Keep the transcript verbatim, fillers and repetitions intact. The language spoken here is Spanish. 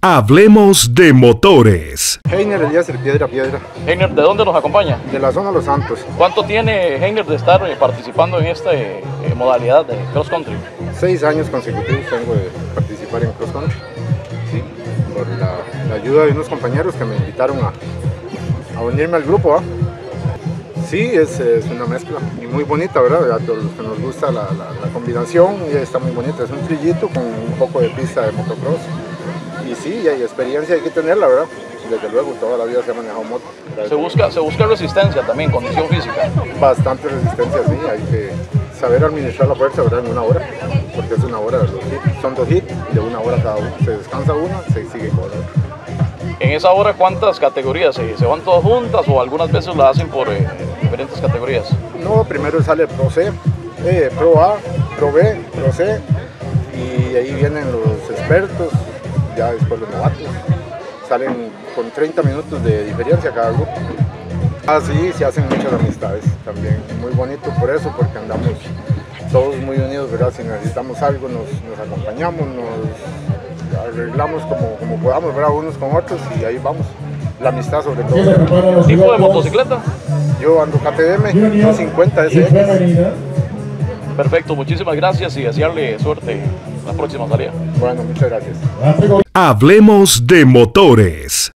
Hablemos de motores. Heiner Elías, el Piedra Piedra. Heiner, ¿de dónde nos acompaña? De la zona Los Santos. ¿Cuánto tiene Heiner de estar eh, participando en esta eh, modalidad de cross country? Seis años consecutivos tengo de participar en cross country. Sí, por la, la ayuda de unos compañeros que me invitaron a, a unirme al grupo. ¿eh? Sí, es, es una mezcla y muy bonita, ¿verdad? A todos los que nos gusta la, la, la combinación, y está muy bonita. Es un trillito con un poco de pista de motocross. Y sí, hay experiencia, hay que tenerla, ¿verdad? Desde luego, toda la vida se ha manejado moto. Se busca, se busca resistencia también, condición física. Bastante resistencia, sí, hay que saber administrar la fuerza, ¿verdad? En una hora, porque es una hora, los hits, son dos hits, de una hora cada uno. Se descansa una, se sigue con la otra. En esa hora, ¿cuántas categorías? ¿Se, se van todas juntas o algunas veces la hacen por eh, diferentes categorías? No, primero sale Pro C, eh, Pro A, Pro B, Pro C, y ahí vienen los expertos, ya después los novatos. Salen con treinta minutos de diferencia cada grupo. Ah, sí, se hacen muchas amistades también, muy bonito por eso, porque andamos todos muy unidos, ¿verdad? Si necesitamos algo, nos, nos acompañamos, nos arreglamos como, como podamos, ¿verdad? Unos con otros, y ahí vamos. La amistad sobre todo. ¿Tipo de motocicleta? Yo ando K T M dos cincuenta S X. Perfecto, muchísimas gracias y desearle suerte en la próxima salida. Bueno, muchas gracias. Hablemos de motores.